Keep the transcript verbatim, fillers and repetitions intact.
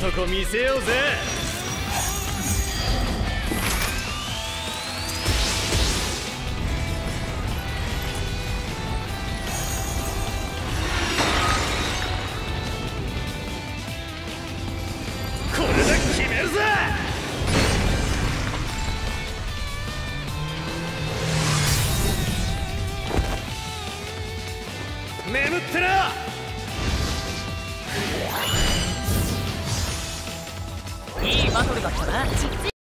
とこ見せようぜ。これで決めるぜ。眠ってな。 いいバトルだったな。